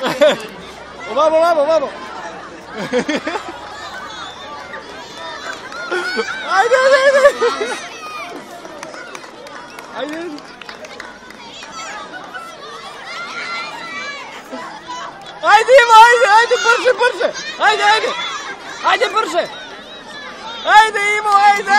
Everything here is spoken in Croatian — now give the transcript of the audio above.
Ovamo, ovamo, ovamo. Ajde, ajde, ajde. Ajde. Ajde, Imo, ajde, ajde, brže, brže. Ajde, ajde. Ajde, brže. Ajde, Imo, ajde.